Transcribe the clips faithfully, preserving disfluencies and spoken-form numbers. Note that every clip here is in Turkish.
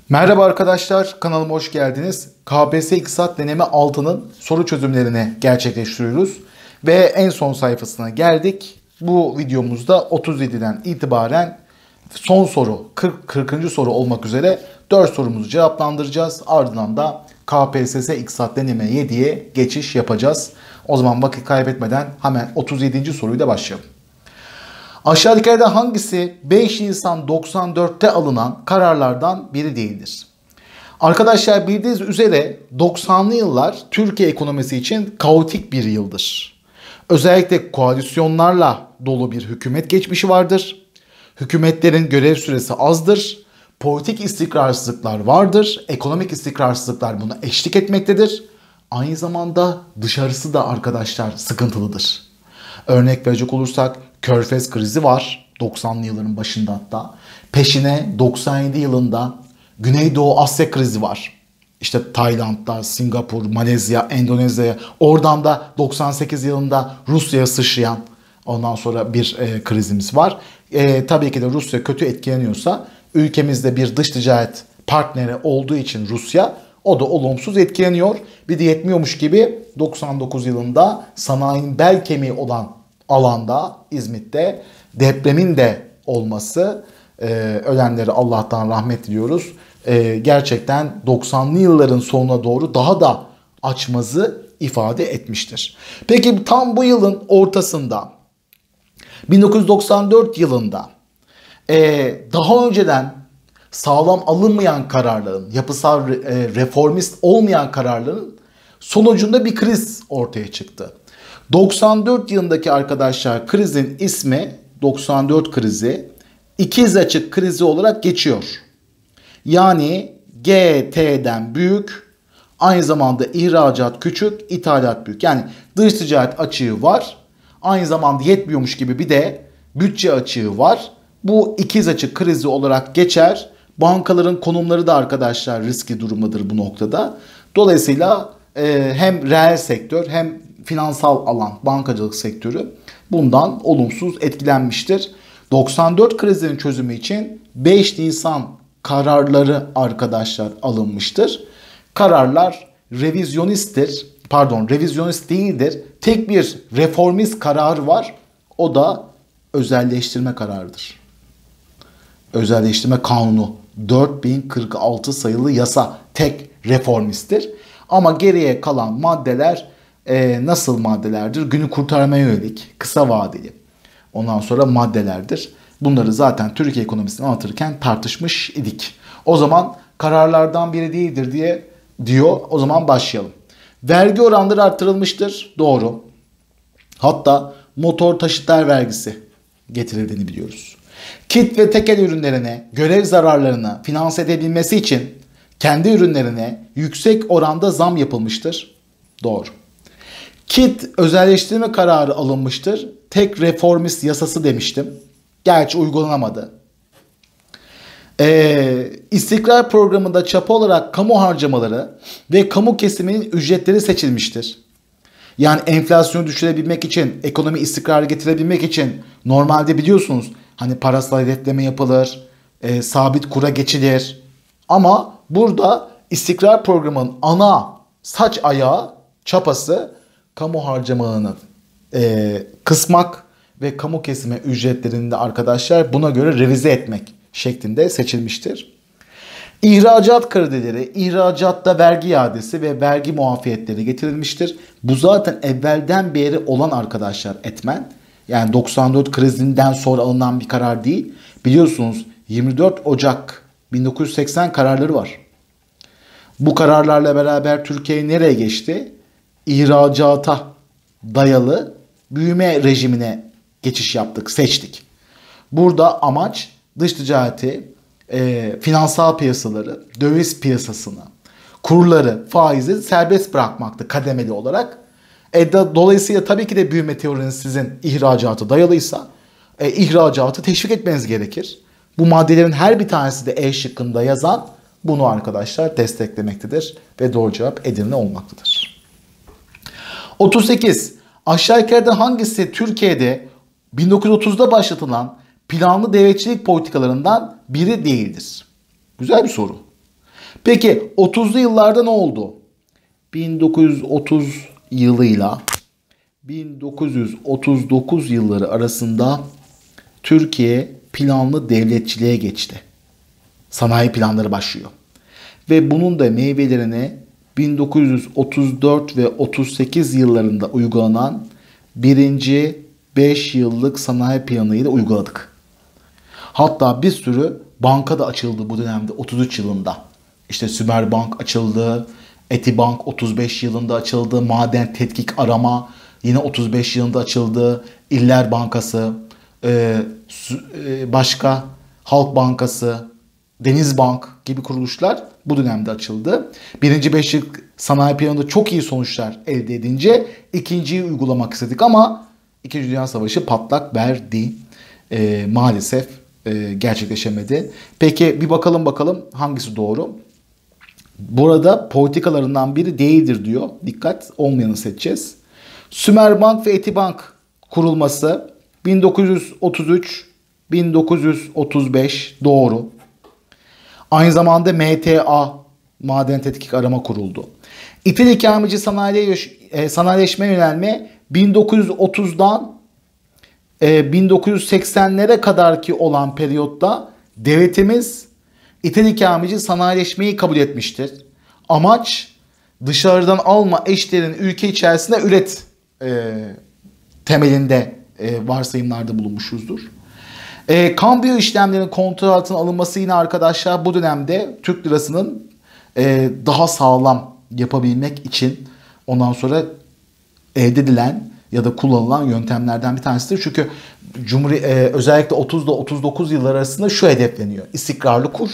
Merhaba arkadaşlar, kanalıma hoş geldiniz. K P S S İktisat Deneme altı'nın soru çözümlerini gerçekleştiriyoruz. Ve en son sayfasına geldik. Bu videomuzda otuz yedi'den itibaren son soru, kırk, kırkıncı soru olmak üzere dört sorumuzu cevaplandıracağız. Ardından da K P S S İktisat Deneme yedi'ye geçiş yapacağız. O zaman vakit kaybetmeden hemen otuz yedinci soruyla başlayalım. Aşağıdakilerden hangisi beş Nisan doksan dört'te alınan kararlardan biri değildir? Arkadaşlar bildiğiniz üzere doksanlı yıllar Türkiye ekonomisi için kaotik bir yıldır. Özellikle koalisyonlarla dolu bir hükümet geçmişi vardır. Hükümetlerin görev süresi azdır. Politik istikrarsızlıklar vardır. Ekonomik istikrarsızlıklar buna eşlik etmektedir. Aynı zamanda dışarısı da arkadaşlar sıkıntılıdır. Örnek verecek olursak Körfez krizi var doksanlı yılların başında hatta. Peşine doksan yedi yılında Güneydoğu Asya krizi var. İşte Tayland'da, Singapur, Malezya, Endonezya. Oradan da doksan sekiz yılında Rusya'ya sıçrayan ondan sonra bir e, krizimiz var. E, tabii ki de Rusya kötü etkileniyorsa ülkemizde bir dış ticaret partneri olduğu için Rusya o da olumsuz etkileniyor. Bir de yetmiyormuş gibi doksan dokuz yılında sanayinin bel kemiği olan alanda İzmit'te depremin de olması, e, ölenlere Allah'tan rahmet diliyoruz. E, gerçekten doksanlı yılların sonuna doğru daha da açmazı ifade etmiştir. Peki tam bu yılın ortasında bin dokuz yüz doksan dört yılında e, daha önceden sağlam alınmayan kararların, yapısal e, reformist olmayan kararların sonucunda bir kriz ortaya çıktı. doksan dört yılındaki arkadaşlar krizin ismi doksan dört krizi, ikiz açık krizi olarak geçiyor. Yani G T'den büyük, aynı zamanda ihracat küçük, ithalat büyük. Yani dış ticaret açığı var, aynı zamanda yetmiyormuş gibi bir de bütçe açığı var. Bu ikiz açık krizi olarak geçer. Bankaların konumları da arkadaşlar riskli durumdadır bu noktada. Dolayısıyla e, hem reel sektör hem finansal alan, bankacılık sektörü bundan olumsuz etkilenmiştir. doksan dört krizinin çözümü için beş Nisan kararları arkadaşlar alınmıştır. Kararlar revizyonisttir. Pardon, revizyonist değildir. Tek bir reformist kararı var. O da özelleştirme kararıdır. Özelleştirme kanunu dört bin kırk altı sayılı yasa tek reformisttir. Ama geriye kalan maddeler e, nasıl maddelerdir? Günü kurtarmaya yönelik, kısa vadeli. Ondan sonra maddelerdir. Bunları zaten Türkiye ekonomisini anlatırken tartışmış idik. O zaman kararlardan biri değildir diye diyor. O zaman başlayalım. Vergi oranları arttırılmıştır. Doğru. Hatta motor taşıtlar vergisi getirildiğini biliyoruz. Kit ve tekel ürünlerine görev zararlarını finanse edebilmesi için kendi ürünlerine yüksek oranda zam yapılmıştır. Doğru. Kit özelleştirme kararı alınmıştır. Tek reformist yasası demiştim. Gerçi uygulanamadı. Ee, istikrar programında çapa olarak kamu harcamaları ve kamu kesiminin ücretleri seçilmiştir. Yani enflasyonu düşürebilmek için, ekonomi istikrarı getirebilmek için normalde biliyorsunuz hani parasal hedefleme yapılır, e, sabit kura geçilir. Ama burada istikrar programının ana saç ayağı, çapası kamu harcamalarını e, kısmak ve kamu kesimi ücretlerini de arkadaşlar buna göre revize etmek şeklinde seçilmiştir. İhracat kredileri, ihracatta vergi iadesi ve vergi muafiyetleri getirilmiştir. Bu zaten evvelden beri olan arkadaşlar etmen. Yani doksan dört krizinden sonra alınan bir karar değil. Biliyorsunuz yirmi dört Ocak bin dokuz yüz seksen kararları var. Bu kararlarla beraber Türkiye nereye geçti? İhracata dayalı büyüme rejimine geçiş yaptık, seçtik. Burada amaç dış ticareti, e, finansal piyasaları, döviz piyasasını, kurları, faizi serbest bırakmaktı kademeli olarak. E, da, dolayısıyla tabii ki de büyüme teoriniz sizin ihracatı dayalıysa e, ihracatı teşvik etmeniz gerekir. Bu maddelerin her bir tanesi de E şıkkında yazan bunu arkadaşlar desteklemektedir ve doğru cevap Edirne olmaktadır. otuz sekiz. Aşağıdakilerden hangisi Türkiye'de bin dokuz yüz otuzda başlatılan planlı devletçilik politikalarından biri değildir? Güzel bir soru. Peki otuzlu yıllarda ne oldu? bin dokuz yüz otuz yılıyla bin dokuz yüz otuz dokuz yılları arasında Türkiye planlı devletçiliğe geçti. Sanayi planları başlıyor. Ve bunun da meyvelerini bin dokuz yüz otuz dört ve otuz sekiz yıllarında uygulanan birinci beş yıllık sanayi planıyla uyguladık. Hatta bir sürü banka da açıldı bu dönemde otuz üç yılında. İşte Sümerbank açıldı, Etibank otuz beş yılında açıldı, Maden Tetkik Arama yine otuz beş yılında açıldı, İller Bankası, başka Halk Bankası, Denizbank gibi kuruluşlar bu dönemde açıldı. Birinci beş yıl sanayi planında çok iyi sonuçlar elde edince ikinciyi uygulamak istedik ama İkinci Dünya Savaşı patlak verdi. E, maalesef e, gerçekleşemedi. Peki bir bakalım bakalım hangisi doğru? Burada politikalarından biri değildir diyor. Dikkat, olmayanı seçeceğiz. Sümerbank ve Etibank kurulması bin dokuz yüz otuz üç bin dokuz yüz otuz beş doğru. Aynı zamanda M T A, Maden Tetkik Arama kuruldu. İthal ikameci sanayileşme yönelme bin dokuz yüz otuzdan bin dokuz yüz seksenlere kadarki olan periyotta devletimiz İthal ikameci sanayileşmeyi kabul etmiştir. Amaç dışarıdan alma, eşlerin ülke içerisinde üret e, temelinde e, varsayımlarda bulunmuşuzdur. E, kambiyo işlemlerinin kontrol altına alınması yine arkadaşlar bu dönemde Türk lirasının e, daha sağlam yapabilmek için ondan sonra elde edilen ya da kullanılan yöntemlerden bir tanesidir. Çünkü Cumhuri, e, özellikle otuz ile otuz dokuz yıllar arasında şu hedefleniyor. İstikrarlı kur,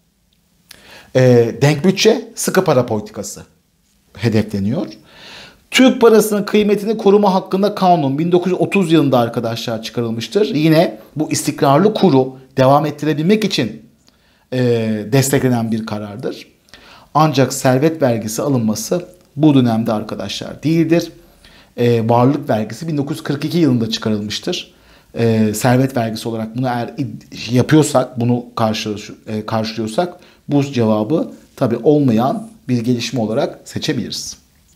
e, denk bütçe, sıkı para politikası hedefleniyor. Türk parasının kıymetini koruma hakkında kanun bin dokuz yüz otuz yılında arkadaşlar çıkarılmıştır. Yine bu istikrarlı kuru devam ettirebilmek için e, desteklenen bir karardır. Ancak servet vergisi alınması bu dönemde arkadaşlar değildir. E, varlık vergisi bin dokuz yüz kırk iki yılında çıkarılmıştır. E, servet vergisi olarak bunu eğer yapıyorsak, bunu karşı, e, karşılıyorsak bu cevabı tabii olmayan bir gelişme olarak seçebiliriz.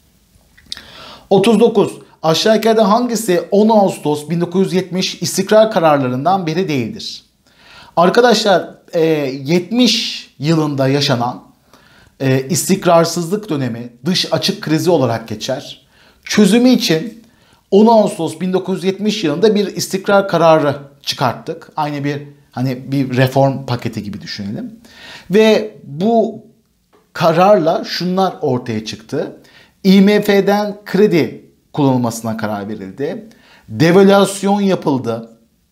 otuz dokuz. Aşağıdakilerden hangisi on Ağustos bin dokuz yüz yetmiş istikrar kararlarından biri değildir? Arkadaşlar e, yetmiş yılında yaşanan e, istikrarsızlık dönemi dış açık krizi olarak geçer. Çözümü için on Ağustos bin dokuz yüz yetmiş yılında bir istikrar kararı çıkarttık. Aynı bir hani bir reform paketi gibi düşünelim. Ve bu kararla şunlar ortaya çıktı. I M F'den kredi kullanılmasına karar verildi. Devalüasyon yapıldı.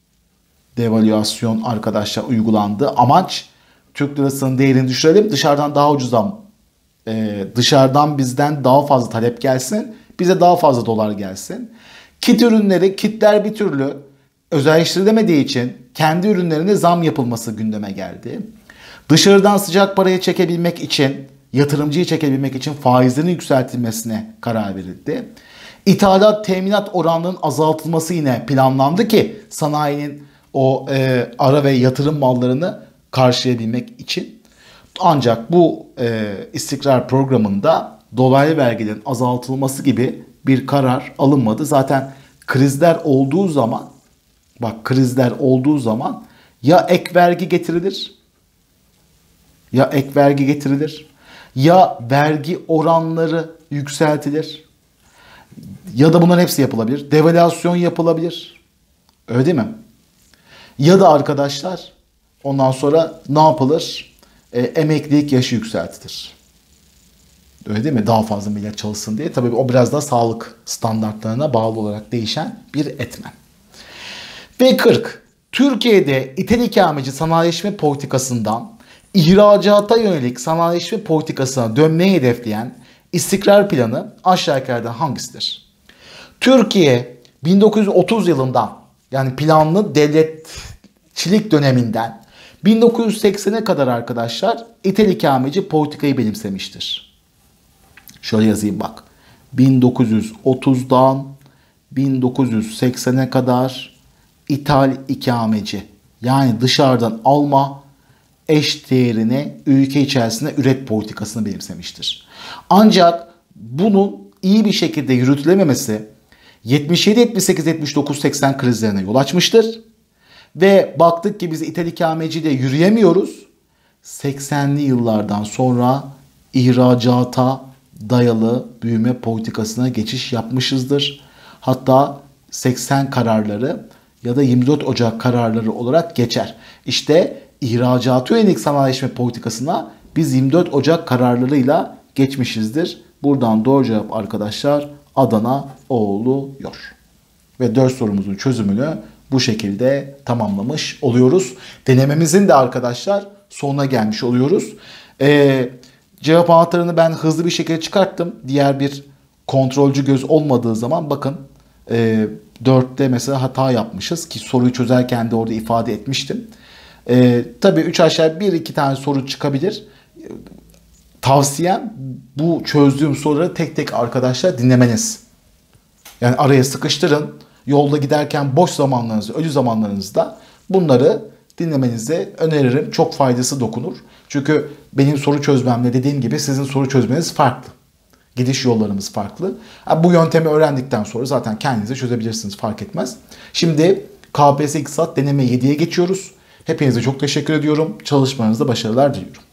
Devalüasyon arkadaşlar uygulandı. Amaç Türk lirasının değerini düşürelim. Dışarıdan daha ucuza, e, dışarıdan bizden daha fazla talep gelsin. Bize daha fazla dolar gelsin. Kit ürünleri, kitler bir türlü özelleştirilemediği için kendi ürünlerine zam yapılması gündeme geldi. Dışarıdan sıcak parayı çekebilmek için, yatırımcıyı çekebilmek için faizlerin yükseltilmesine karar verildi. İthalat teminat oranlarının azaltılması yine planlandı ki sanayinin o e, ara ve yatırım mallarını karşılayabilmek için. Ancak bu e, istikrar programında dolaylı vergilerin azaltılması gibi bir karar alınmadı. Zaten krizler olduğu zaman, bak krizler olduğu zaman ya ek vergi getirilir, ya ek vergi getirilir, ya vergi oranları yükseltilir, ya da bunların hepsi yapılabilir. Devalüasyon yapılabilir. Öyle değil mi? Ya da arkadaşlar ondan sonra ne yapılır? E, emeklilik yaşı yükseltilir. Öyle değil mi? Daha fazla millet çalışsın diye. Tabii o biraz da sağlık standartlarına bağlı olarak değişen bir etmen. Ve kırk. Türkiye'de ithal ikameci sanayileşme politikasından ihracata yönelik sanayileşme politikasına dönmeyi hedefleyen istikrar planı aşağıdakilerden hangisidir? Türkiye bin dokuz yüz otuz yılından yani planlı devletçilik döneminden bin dokuz yüz seksene kadar arkadaşlar ithal ikameci politikayı benimsemiştir. Şöyle yazayım bak. bin dokuz yüz otuzdan bin dokuz yüz seksene kadar ithal ikameci yani dışarıdan alma, eş değerini ülke içerisinde üret politikasını benimsemiştir. Ancak bunun iyi bir şekilde yürütülememesi yetmiş yedi, yetmiş sekiz, yetmiş dokuz, seksen krizlerine yol açmıştır. Ve baktık ki biz ithal ikameciyle yürüyemiyoruz. seksenli yıllardan sonra ihracata dayalı büyüme politikasına geçiş yapmışızdır. Hatta seksen kararları ya da yirmi dört Ocak kararları olarak geçer. İşte ihracata yönelik sanayileşme politikasına biz yirmi dört Ocak kararlarıyla geçmişizdir. Buradan doğru cevap arkadaşlar Adana oluyor. Ve dört sorumuzun çözümünü bu şekilde tamamlamış oluyoruz. Denememizin de arkadaşlar sonuna gelmiş oluyoruz. Ee, cevap anahtarını ben hızlı bir şekilde çıkarttım. Diğer bir kontrolcü göz olmadığı zaman bakın e, dörtte mesela hata yapmışız ki soruyu çözerken de orada ifade etmiştim. E, tabii üç aşağı bir iki tane soru çıkabilir. Tavsiyem bu çözdüğüm soruları tek tek arkadaşlar dinlemeniz. Yani araya sıkıştırın. Yolda giderken boş zamanlarınızda, ölü zamanlarınızda bunları dinlemenizi öneririm. Çok faydası dokunur. Çünkü benim soru çözmemle dediğim gibi sizin soru çözmeniz farklı. Gidiş yollarımız farklı. Bu yöntemi öğrendikten sonra zaten kendinize çözebilirsiniz, fark etmez. Şimdi K P S S İktisat deneme yediye geçiyoruz. Hepinize çok teşekkür ediyorum. Çalışmanızda başarılar diliyorum.